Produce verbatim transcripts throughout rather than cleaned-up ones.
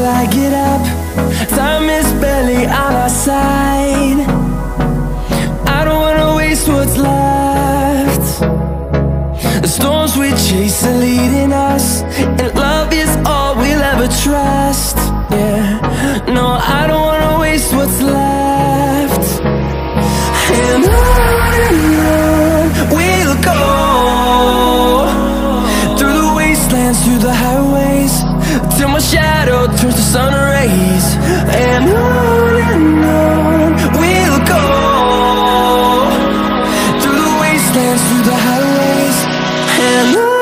till I get up. Time is barely on our side. I don't wanna waste what's left. The storms we chase are leading us, and love is all we'll ever trust. Yeah, no, I don't wanna waste what's left. And on and on we'll go, through the wastelands, through the highways, till my shadow turns to sun rays. And on and on we'll go, through the wastelands, through the highways, and on.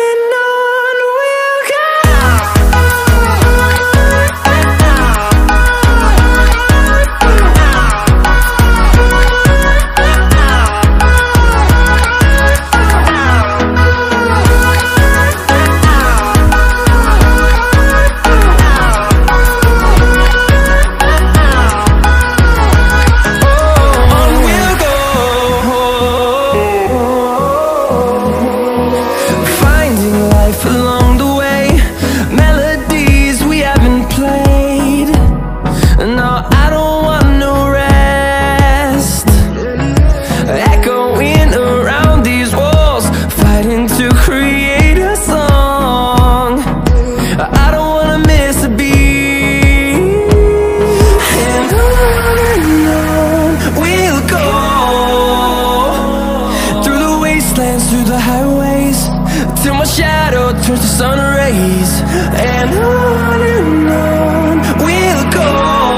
Through the highways, till my shadow turns to sun rays. And on and on we'll go,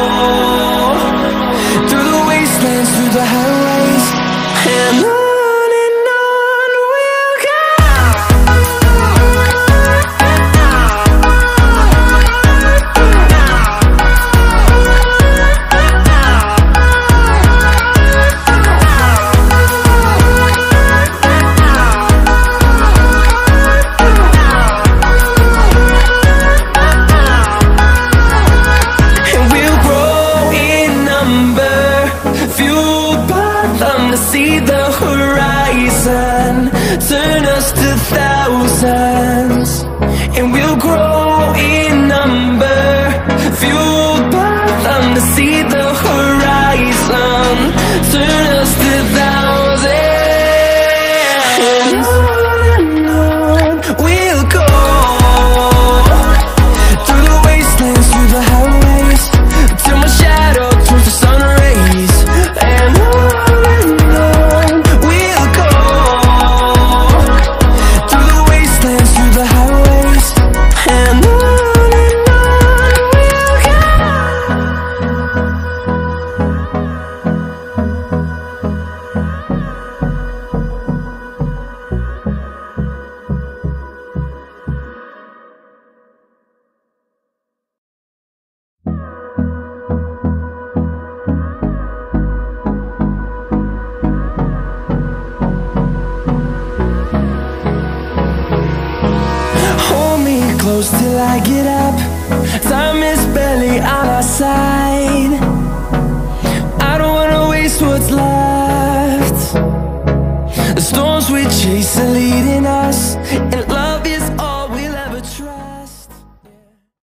through the wastelands, through the highways, and on. See the horizon turn us to thousands, and we'll grow in number, fueled by them. To see the horizon turn us to thousands, and on and on we'll go, through the wastelands, through the highways, till my shadow turns to sun rays. And on close till I get up. Time is barely on our side. I don't wanna waste what's left. The storms we chase are leading us,